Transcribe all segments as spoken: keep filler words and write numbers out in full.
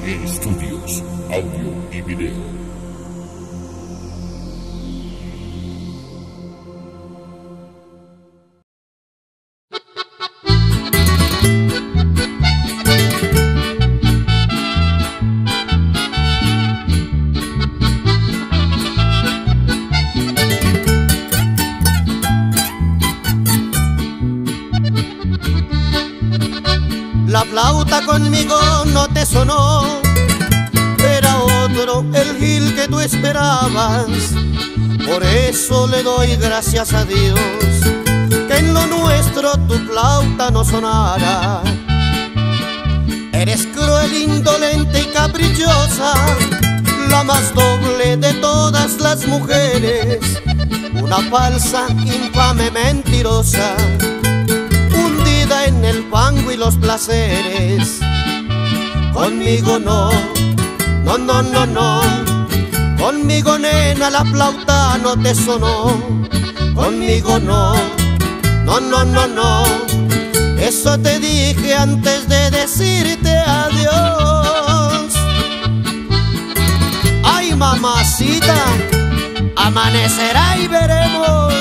Estudios, audio y video. La flauta conmigo no te sonó, era otro el gil que tú esperabas. Por eso le doy gracias a Dios que en lo nuestro tu flauta no sonara. Eres cruel, indolente y caprichosa, la más doble de todas las mujeres, una falsa, infame, mentirosa, en el fango y los placeres. Conmigo no, no, no, no, no. Conmigo, nena, la flauta no te sonó. Conmigo no, no, no, no, no. Eso te dije antes de decirte adiós. Ay, mamacita, amanecerá y veremos.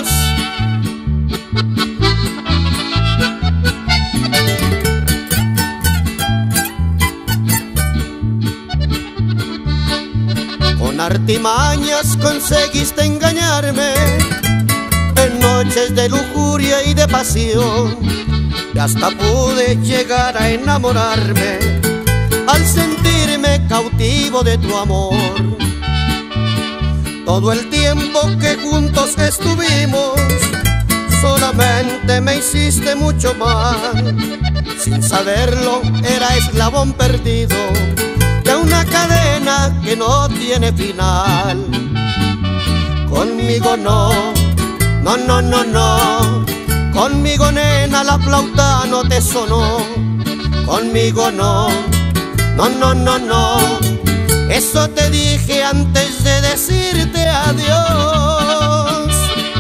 Con artimañas conseguiste engañarme en noches de lujuria y de pasión, y hasta pude llegar a enamorarme al sentirme cautivo de tu amor. Todo el tiempo que juntos estuvimos, solamente me hiciste mucho mal. Sin saberlo, era eslabón perdido de una cadena que no tiene final. Conmigo no, no, no, no, no. Conmigo, nena, la flauta no te sonó. Conmigo no, no, no, no, no. Eso te dije antes de decirte adiós.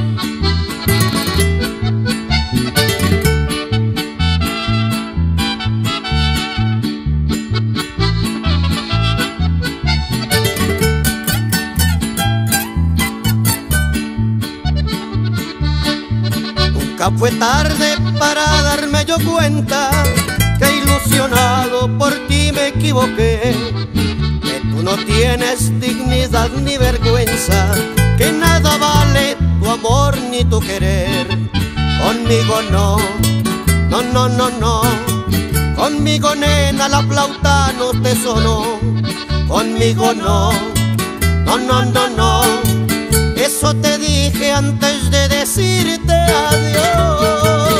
Nunca fue tarde para darme yo cuenta que ilusionado por ti me equivoqué, que tú no tienes dignidad ni vergüenza, que nada vale tu amor ni tu querer. Conmigo no, no, no, no, no. Conmigo, nena, la flauta no te sonó. Conmigo no, no, no, no, no. Eso te dije antes de decirte adiós.